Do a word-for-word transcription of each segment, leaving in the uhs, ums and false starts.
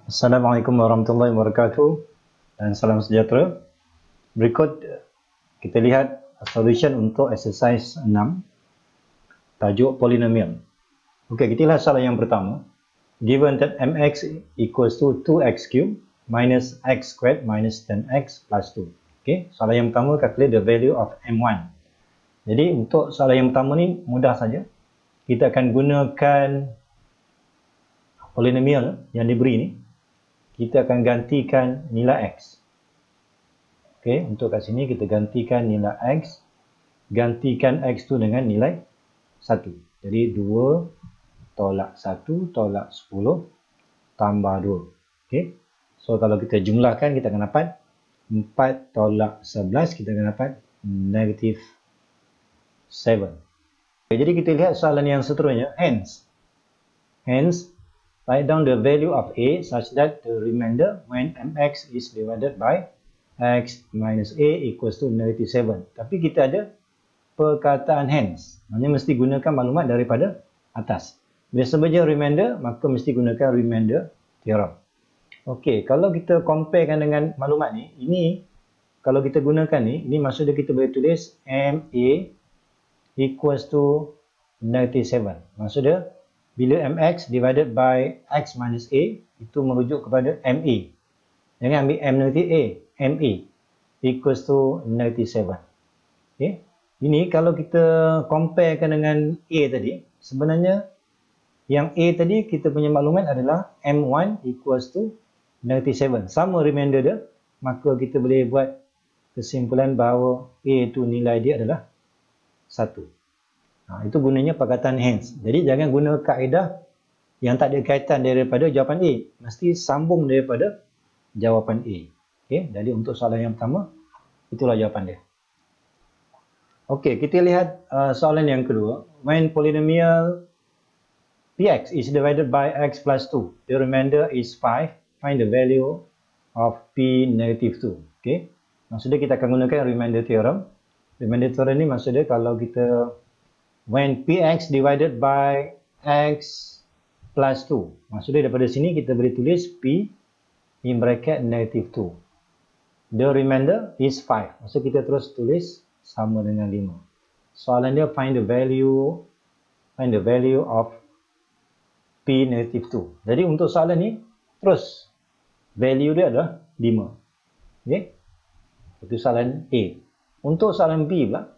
Assalamualaikum warahmatullahi wabarakatuh dan salam sejahtera. Berikut kita lihat solution untuk exercise enam, tajuk polinomial. Okey, kita lihat soalan yang pertama. Given that mx equals to two x cubed minus x squared minus ten x plus two. Okey, soalan yang pertama, calculate the value of m one. Jadi untuk soalan yang pertama ni mudah saja. Kita akan gunakan polinomial yang diberi ni. Kita akan gantikan nilai x. Okey, untuk kat sini kita gantikan nilai x. Gantikan x tu dengan nilai satu. Jadi dua tolak satu tolak sepuluh tambah dua. Okey. So kalau kita jumlahkan kita akan dapat empat tolak sebelas, kita akan dapat negatif tujuh. Okay, jadi kita lihat soalan yang seterusnya. Hence, hence write down the value of a such that the remainder when mx is divided by x minus a equals to negative tujuh. Tapi kita ada perkataan hence. Maksudnya mesti gunakan maklumat daripada atas. Bila sebagai remainder, maka mesti gunakan remainder theorem. Okey, kalau kita comparekan dengan maklumat ni, ini kalau kita gunakan ni, ini maksudnya kita boleh tulis ma equals to negative tujuh. Maksudnya bila mx divided by x minus a, itu merujuk kepada ma. Jangan ambil m negative a, ma equals to negative tujuh. Okay. Ini kalau kita comparekan dengan a tadi, sebenarnya yang a tadi kita punya maklumat adalah m one equals to negative tujuh. Sama remainder dia, maka kita boleh buat kesimpulan bahawa a itu nilai dia adalah satu. Ha, itu gunanya perkataan hence. Jadi jangan guna kaedah yang tak ada kaitan daripada jawapan A. Mesti sambung daripada jawapan A. Okey, jadi untuk soalan yang pertama, itulah jawapan dia. Okey, kita lihat uh, soalan yang kedua. When polynomial px is divided by x plus two, the remainder is five. Find the value of p negative two. Okey, maksudnya kita akan gunakan remainder theorem. Remainder theorem ni maksudnya kalau kita when px divided by x plus two. Maksudnya daripada sini kita boleh tulis p in bracket negative two. The remainder is five. Maksud kita terus tulis sama dengan lima. Soalan dia find the value find the value of p negative two. Jadi untuk soalan ni terus value dia adalah lima. Okey. Itu soalan A. Untuk soalan B pula,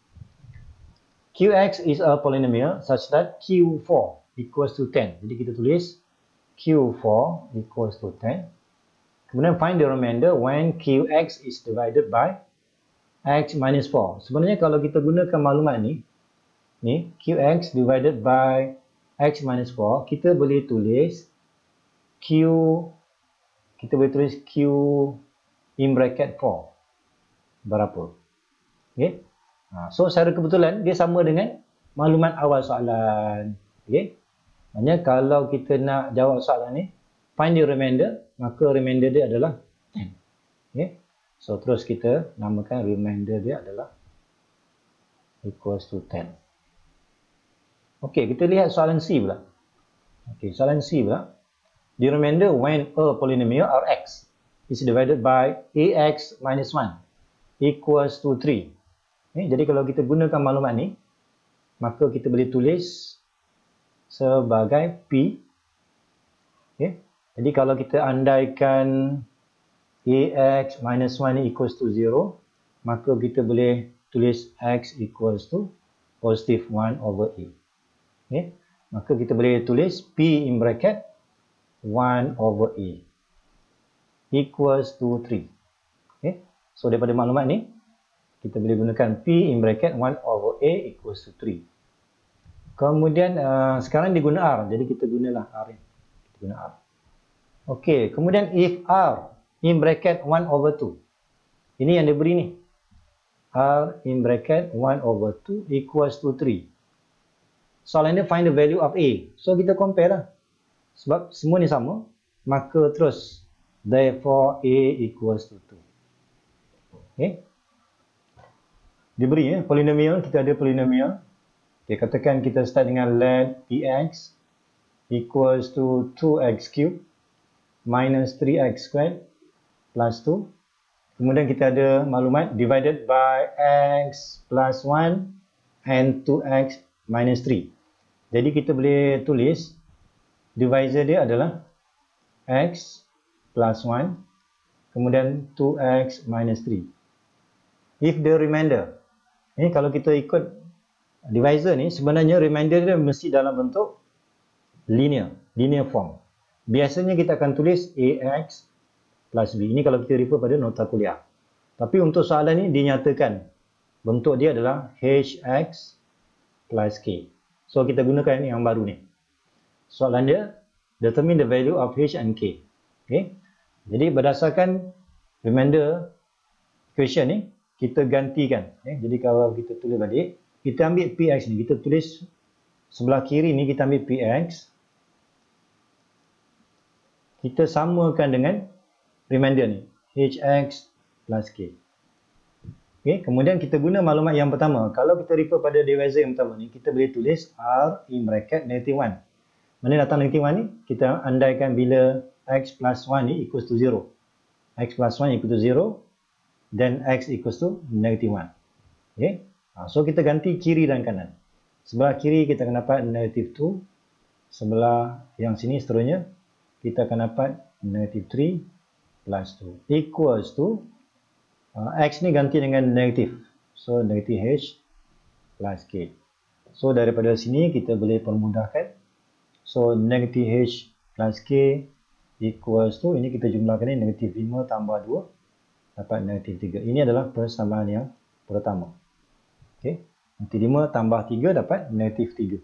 Qx is a polynomial such that Q four equals to ten. Jadi kita tulis Q four equals to ten. Kemudian find the remainder when Qx is divided by x minus four. Sebenarnya kalau kita gunakan maklumat ni, ni Qx divided by x minus four, kita boleh tulis Q, kita boleh tulis Q in bracket four. Berapa? Okay. So, secara kebetulan, dia sama dengan maklumat awal soalan. Okay. Maksudnya, kalau kita nak jawab soalan ni, find the remainder, maka remainder dia adalah ten. Okay. So, terus kita namakan remainder dia adalah equals to ten. Okay, kita lihat soalan C pula. Okay, soalan C pula. The remainder when a polynomial or x is divided by ax minus one equals to three. Okay, jadi kalau kita gunakan maklumat ni, maka kita boleh tulis sebagai P. Okay, jadi kalau kita andaikan ax minus one equals to zero, maka kita boleh tulis x equals to positive one over a. Okay, maka kita boleh tulis P in bracket one over a equals to three. Okay, so daripada maklumat ni, kita boleh gunakan P in bracket one over a equals to three. Kemudian uh, sekarang dia guna R. Jadi kita gunalah R. Kita guna R. Okey, kemudian if R in bracket one over two. Ini yang dia beri ni. R in bracket one over two equals to three. Soalan dia find the value of A. So kita compare lah. Sebab semua ni sama, maka terus therefore A equals to two. Okey. Diberi ya, polinomial, kita ada polinomial. Okay, katakan kita start dengan let px equals to two x cubed minus three x squared plus two. Kemudian kita ada maklumat divided by x plus one and two x minus three. Jadi kita boleh tulis divisor dia adalah x plus one, kemudian two x minus three. If the remainder, ni kalau kita ikut divisor ni, sebenarnya remainder dia mesti dalam bentuk linear, linear form. Biasanya kita akan tulis ax plus b. Ini kalau kita refer pada nota kuliah. Tapi untuk soalan ni dinyatakan bentuk dia adalah hx plus k. So kita gunakan yang baru ni. Soalan dia, determine the value of h and k. Okay. Jadi berdasarkan remainder equation ni, kita gantikan. Okay. Jadi kalau kita tulis balik, kita ambil px ni, kita tulis sebelah kiri ni, kita ambil px. Kita samakan dengan remainder ni, hx plus k. Okay. Kemudian kita guna maklumat yang pertama. Kalau kita refer pada divisor yang pertama ni, kita boleh tulis r in bracket negative one. Mana datang negative one ni? Kita andaikan bila x plus one ni equals to zero. X plus one equals to zero. Then x equals to negative one. Okay. So kita ganti kiri dan kanan. Sebelah kiri kita akan dapat negative two. Sebelah yang sini seterusnya, kita akan dapat negative three plus two. Equals to, uh, x ni ganti dengan negative. So negative h plus k. So daripada sini kita boleh permudahkan. So negative h plus k equals to, ini kita jumlahkan ni, negative lima tambah dua dapat negative tiga. Ini adalah persamaan yang pertama. Okay. Negative lima tambah tiga dapat negative tiga.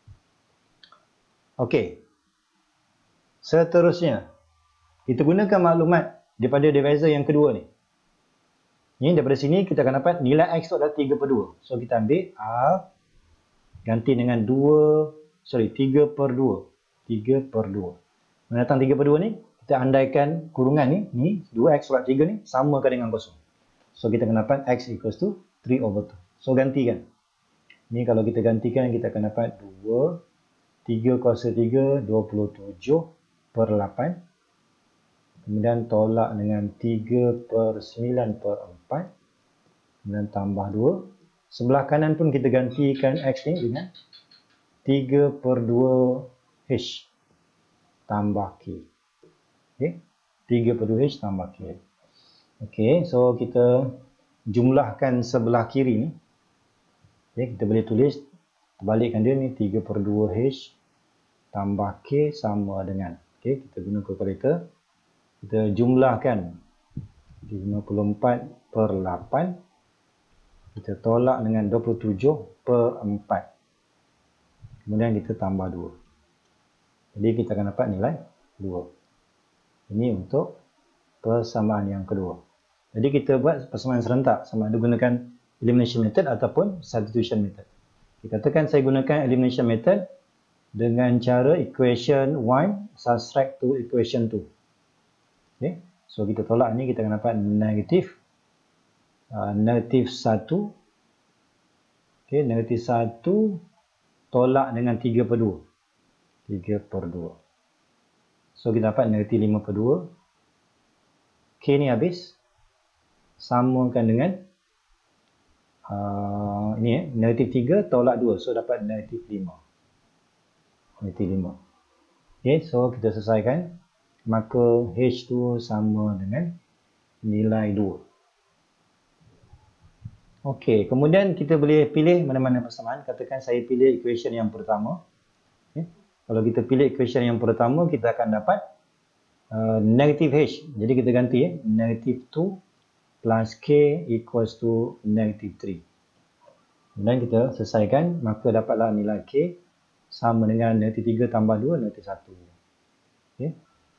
Okey. Seterusnya, kita gunakan maklumat daripada divisor yang kedua ni. Ini daripada sini kita akan dapat nilai x tu adalah tiga per dua. So kita ambil r ganti dengan dua, sorry, tiga per dua. tiga per dua. Mana datang tiga per dua ni, kita andaikan kurungan ni, ni dua x kurat tiga ni samakan dengan kosong. So kita akan dapat x equals to three over two. So gantikan. Ni kalau kita gantikan, kita akan dapat dua, tiga kuasa tiga, dua puluh tujuh per lapan. Kemudian tolak dengan tiga per sembilan per empat. Kemudian tambah dua. Sebelah kanan pun kita gantikan x ni dengan tiga per dua h tambah k. Okay. tiga per dua h tambah k. Okay, so kita jumlahkan sebelah kiri ni. Okay, kita boleh tulis, balikkan dia ni, tiga per dua h tambah k sama dengan. Okay, kita guna kalkulator. Kita jumlahkan lima puluh empat per lapan. Kita tolak dengan dua puluh tujuh per empat. Kemudian kita tambah dua. Jadi kita akan dapat nilai dua. Ini untuk persamaan yang kedua. Jadi kita buat persamaan serentak, sama ada gunakan elimination method ataupun substitution method. Kita katakan saya gunakan elimination method dengan cara equation one subtract to equation two. Okay. So kita tolak ni, kita akan dapat negatif uh, negatif satu. Okay, negatif satu tolak dengan tiga per dua. tiga per dua. So kita dapat negatif lima per dua. K ni habis. Samakan dengan uh, ini eh, negatif tiga tolak dua. So dapat negatif lima. Negatif lima. Okay, so kita selesaikan. Maka H tu sama dengan nilai dua. Okey, kemudian kita boleh pilih mana-mana persamaan. Katakan saya pilih equation yang pertama. Okay. Kalau kita pilih equation yang pertama, kita akan dapat uh, negative H. Jadi kita ganti eh, negative two plus K equals to negative three. Kemudian kita selesaikan, maka dapatlah nilai K sama dengan negative tiga tambah dua, negative satu. Okay.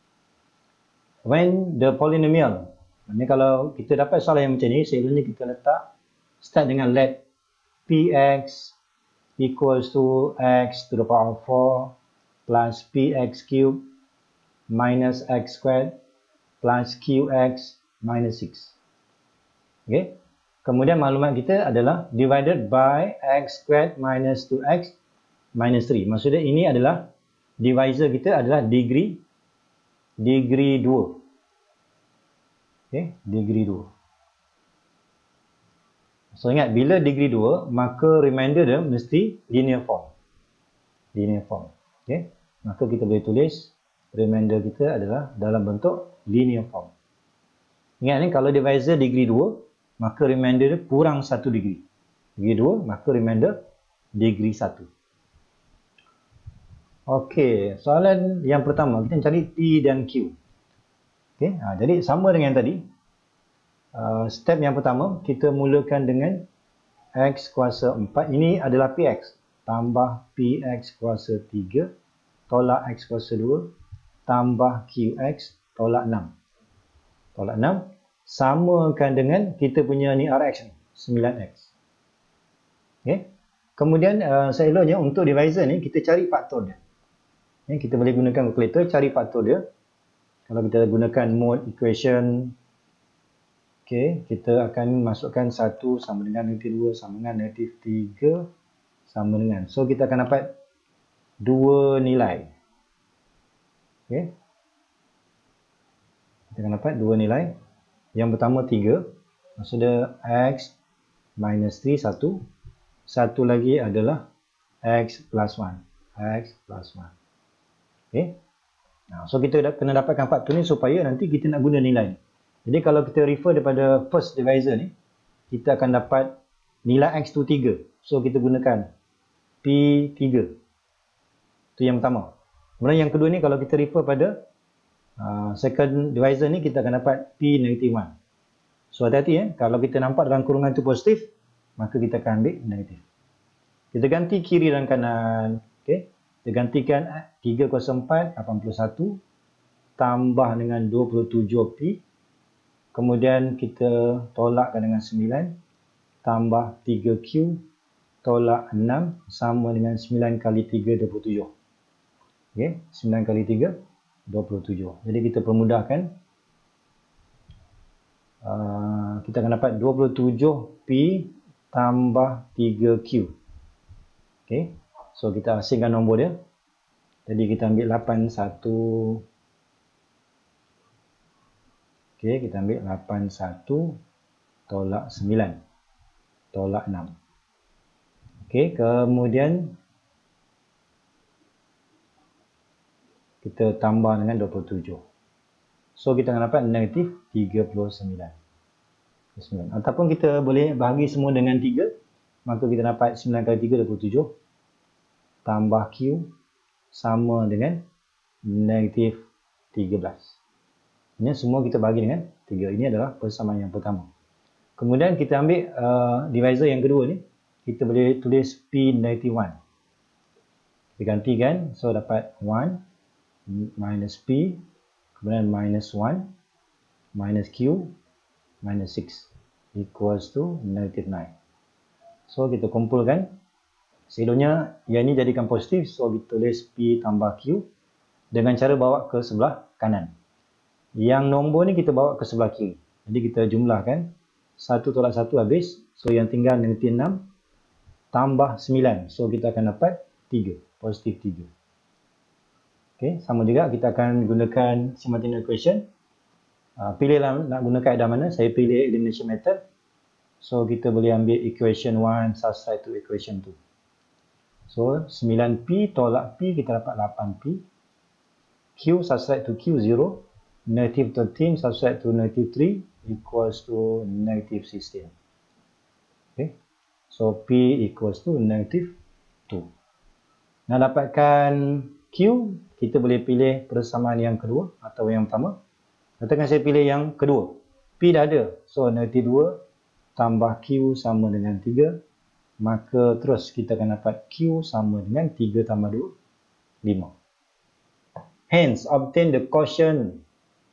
When the polynomial, ini kalau kita dapat soalan yang macam ni, selalunya kita letak start dengan let px equals to x to the power of four plus px cube minus x squared plus qx minus six. Okay. Kemudian maklumat kita adalah divided by x squared minus two x minus three. Maksudnya ini adalah divisor kita adalah degree degree dua. Okay, degree dua. So ingat, bila degree dua, maka remainder dia mesti linear form. Linear form. Okay, maka kita boleh tulis remainder kita adalah dalam bentuk linear form. Ingat ni, kalau divisor degree dua, maka remainder dia kurang satu degree. Degree dua, maka remainder degree satu. Okey, soalan yang pertama, kita cari P dan Q. Okey, ha, jadi sama dengan tadi. Uh, step yang pertama, kita mulakan dengan X kuasa empat. Ini adalah P X. Tambah P X kuasa tiga. Tolak X kuasa dua. Tambah Q X. Tolak enam. Tolak enam. Samakan dengan kita punya ni R X ni. sembilan X. Okay. Kemudian uh, seeloknya untuk divisor ni, kita cari faktor dia. Okay, kita boleh gunakan calculator, cari faktor dia. Kalau kita gunakan mode equation, okay, kita akan masukkan satu sama dengan negatif dua sama dengan negatif tiga sama dengan. So, kita akan dapat dua nilai. Okay. Kita akan dapat dua nilai. Yang pertama tiga. Maksudnya X minus tiga, satu. Satu lagi adalah X plus satu. X plus satu. Okay. Nah, so, kita kena dapatkan faktor ni supaya nanti kita nak guna nilai ni. Jadi kalau kita refer daripada first divisor ni, kita akan dapat nilai X tu tiga. So kita gunakan P tiga. Itu yang pertama. Kemudian yang kedua ni, kalau kita refer pada uh, second divisor ni, kita akan dapat P negative satu. So hati-hati ya, kalau kita nampak dalam kurungan tu positif, maka kita akan ambil negatif. Kita ganti kiri dan kanan. Okay. Kita gantikan tiga kuasa empat, lapan puluh satu. Tambah dengan dua puluh tujuh P. Kemudian kita tolakkan dengan sembilan, tambah tiga Q, tolak enam, sama dengan sembilan kali tiga, dua puluh tujuh. Okay, sembilan kali tiga, dua puluh tujuh. Jadi kita permudahkan. Uh, kita akan dapat dua puluh tujuh P tambah tiga Q. Okay, so kita asingkan nombor dia. Jadi kita ambil lapan puluh satu. Okey, kita ambil lapan puluh satu tolak sembilan tolak enam. Okey, kemudian kita tambah dengan dua puluh tujuh. So, kita akan dapat negatif tiga puluh sembilan. Ataupun kita boleh bahagi semua dengan tiga. Maka kita dapat sembilan kali tiga, dua puluh tujuh. Tambah Q sama dengan negatif tiga belas. Ini semua kita bagi dengan tiga. Ini adalah persamaan yang pertama. Kemudian kita ambil uh, divisor yang kedua ni. Kita boleh tulis P negative satu. Kita gantikan. So, dapat satu minus P. Kemudian minus satu. Minus Q. Minus enam. Equals to negative sembilan. So, kita kumpulkan. Selonnya, yang ini jadikan positif. So, kita tulis P tambah Q. Dengan cara bawa ke sebelah kanan. Yang nombor ni kita bawa ke sebelah kiri. Jadi kita jumlahkan. satu tolak satu habis. So yang tinggal negatif enam. Tambah sembilan. So kita akan dapat tiga. Positif tiga. Okay. Sama juga kita akan gunakan simultaneous equation. Uh, pilihlah nak guna kaedah mana. Saya pilih elimination method. So kita boleh ambil equation satu substitute to equation dua. So sembilan P tolak P kita dapat lapan P. Q substitute to Q zero. Negative thirteen subtract to negative three equals to negative sixteen. Okay. So, P equals to negative two. Nak dapatkan Q, kita boleh pilih persamaan yang kedua atau yang pertama. Katakan saya pilih yang kedua. P dah ada. So, negative dua tambah Q sama dengan tiga. Maka terus kita akan dapat Q sama dengan tiga tambah dua, lima. Hence, obtain the quotient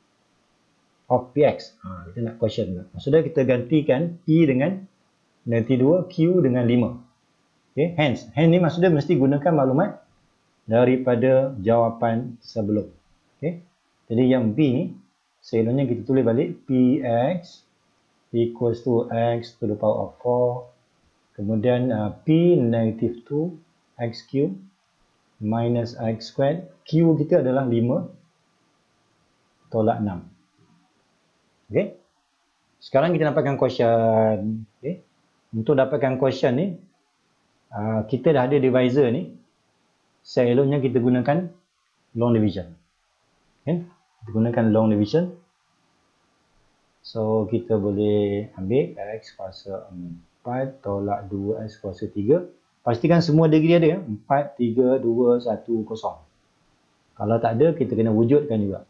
of P X. Ha, kita nak quotient. Maksudnya kita gantikan P dengan negatif dua, Q dengan lima. Okay, hence. Hence ni maksudnya mesti gunakan maklumat daripada jawapan sebelum. Okay. Jadi yang B ni, selonnya kita tulis balik P X equals to X to the power of four. Kemudian uh, P negative two, X cube minus X squared. Q kita adalah lima. tolak enam. Okey. Sekarang kita dapatkan quotient. Okey. Untuk dapatkan quotient ni, uh, kita dah ada divisor ni. Seeloknya kita gunakan long division. Okay. Kita gunakan long division. So, kita boleh ambil X kuasa empat tolak dua X kuasa tiga. Pastikan semua degree ada. empat, tiga, dua, satu, kosong. Kalau tak ada, kita kena wujudkan juga.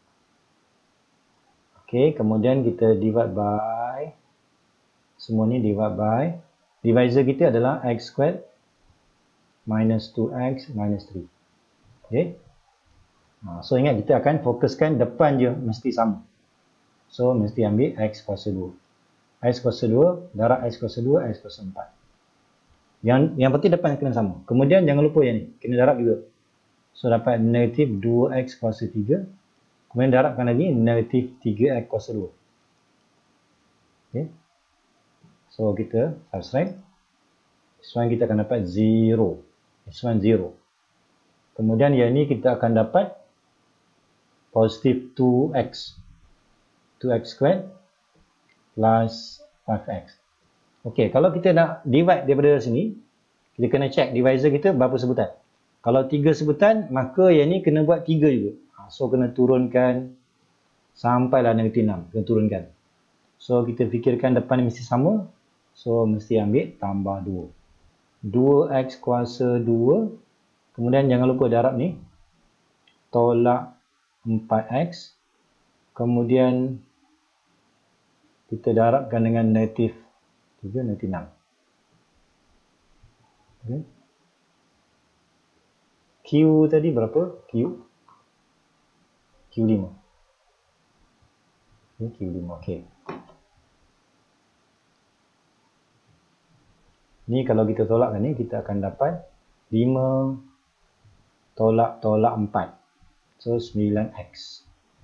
Okey, kemudian kita divide by. Semua ni divide by. Divisor kita adalah X squared minus two X minus three. Okey. So, ingat kita akan fokuskan depan je mesti sama. So, mesti ambil X kuasa dua. X kuasa dua, darab X kuasa dua, X kuasa empat. Yang yang penting depan kena sama. Kemudian jangan lupa yang ni, kena darab juga. So, dapat negatif dua X kuasa tiga. Kemudian darabkan lagi negatif tiga X kuasa dua. Okay. So, kita subtract. This one kita akan dapat zero. This one zero. Kemudian yang ni kita akan dapat positif two X. two X squared plus five X. Okey, kalau kita nak divide daripada sini, kita kena check divisor kita berapa sebutan. Kalau tiga sebutan, maka yang ni kena buat tiga juga. So, kena turunkan sampailah negatif enam. Kena turunkan. So, kita fikirkan depan ni mesti sama. So, mesti ambil tambah dua. dua X kuasa dua. Kemudian jangan lupa darab ni. Tolak empat X. Kemudian kita darabkan dengan negatif tiga, negatif enam. Okay. Q tadi berapa? Q? Q lima. Okay, Q lima. Okey. Ni kalau kita tolakkan ni, kita akan dapat lima tolak tolak empat. So, sembilan X.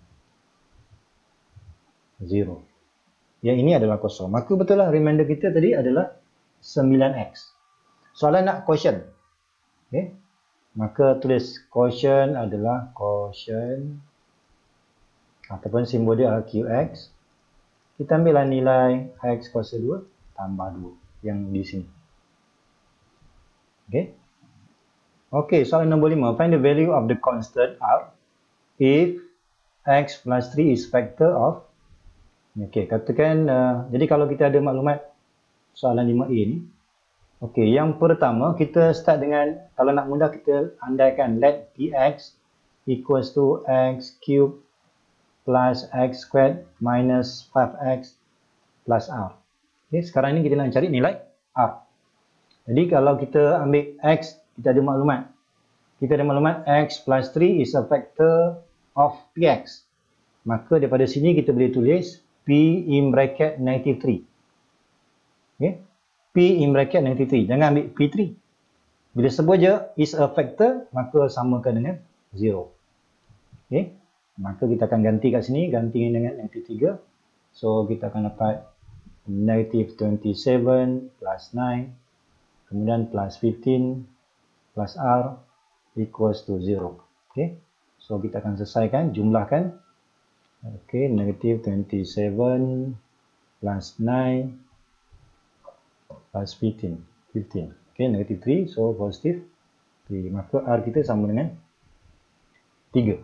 zero. Yang ini adalah kosong. Maka betul lah remainder kita tadi adalah sembilan X. Soalan nak quotient. Okay. Maka tulis quotient adalah quotient ataupun simbol dia adalah Q X. Kita ambillah nilai X kuasa dua tambah dua yang di sini. Okay. Okay, soalan nombor lima. Find the value of the constant R if X plus three is factor of. Okey, katakan, uh, jadi kalau kita ada maklumat soalan lima A ni. Okey, yang pertama kita start dengan, kalau nak mudah kita andaikan let Px equals to X cube plus X squared minus five X plus R. Okey, sekarang ni kita nak cari nilai R. Jadi kalau kita ambil X, kita ada maklumat. Kita ada maklumat X plus three is a factor of Px. Maka daripada sini kita boleh tulis P in bracket negative three. Okay. P in bracket negative three. Jangan ambil P three. Bila sebut je is a factor, maka samakan dengan zero. Okay. Maka kita akan ganti kat sini. Ganti dengan negative tiga. So, kita akan dapat negative twenty-seven plus nine. Kemudian plus fifteen plus R equals to zero. Okay. So, kita akan selesaikan, jumlahkan. Okay, negative twenty-seven plus nine plus fifteen. fifteen. Okay, negative three, so positive three. Maka R kita sama dengan tiga.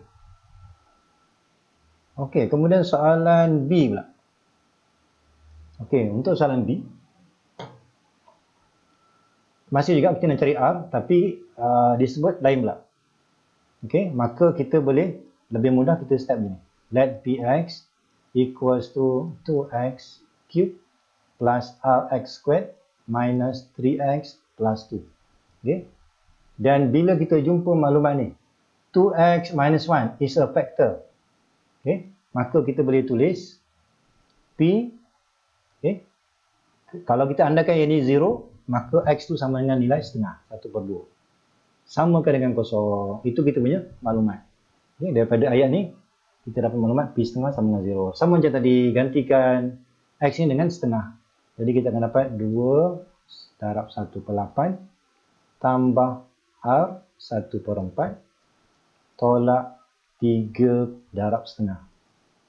Okay, kemudian soalan B pula. Okay, untuk soalan B, masih juga kita nak cari R, tapi uh, disebut lain pula. Okay, maka kita boleh lebih mudah kita step begini. Let Px equals to two X cube plus Rx squared minus three X plus two. Okay. Dan bila kita jumpa maklumat ni, two X minus one is a factor. Okay. Maka kita boleh tulis P. Okay. Kalau kita andaikan yang ni zero, maka X tu sama dengan nilai setengah, satu per dua. Samakan dengan kosong. Itu kita punya maklumat. Okay. Daripada ayat ni, kita dapat maklumat P setengah sama dengan zero. Sama macam tadi, gantikan X ni dengan setengah. Jadi kita akan dapat dua darab satu per lapan tambah R satu per empat tolak tiga darab setengah.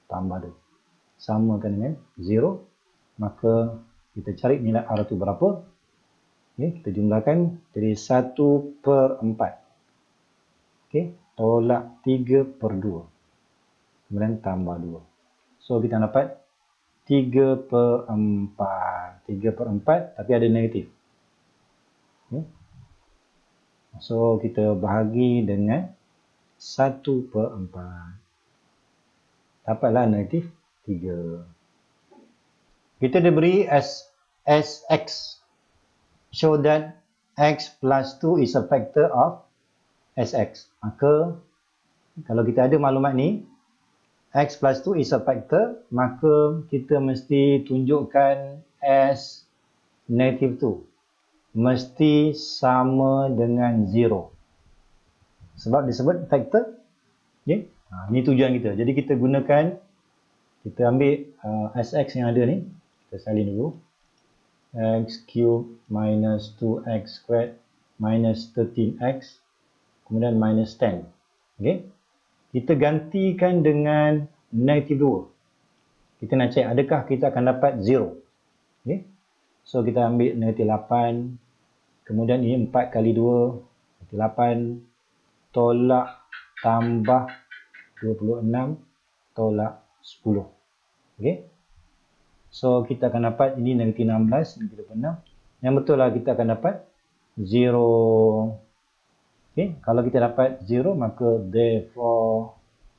tambah dua. Samakan dengan zero. Maka kita cari nilai R itu berapa. Okay, kita jumlahkan jadi satu per empat. Okay, tolak tiga per dua. Kemudian tambah dua. So kita dapat tiga per empat. tiga per empat tapi ada negatif. Okay. So kita bahagi dengan satu per empat. Dapatlah negatif tiga. Kita diberi as, as x. Show that x plus two is a factor of sx. Maka kalau kita ada maklumat ni, x plus two is a factor, maka kita mesti tunjukkan s negative two. Mesti sama dengan zero. Sebab disebut factor. Okay? Ha, ini tujuan kita. Jadi kita gunakan, kita ambil uh, sx yang ada ni. Kita salin dulu. X cube minus two x squared minus thirteen x. Kemudian minus ten. Okay? Kita gantikan dengan negatif dua. Kita nak cek adakah kita akan dapat zero. Okay? So kita ambil negatif lapan. Kemudian ini empat kali dua. Negatif lapan. Tolak tambah dua puluh enam. Tolak sepuluh. Okay? So kita akan dapat ini negatif enam belas. Negatif dua puluh enam. Yang betul lah kita akan dapat zero. Okay? Kalau kita dapat zero, maka therefore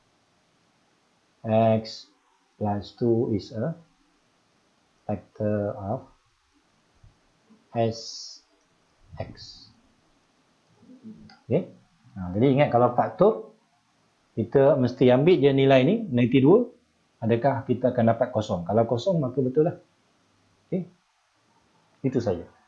x plus two is a factor of sx. Okay? Nah, jadi ingat kalau faktor, kita mesti ambil je nilai ni, negatif dua. Adakah kita akan dapat kosong? Kalau kosong, maka betul lah. Okay? Itu saja.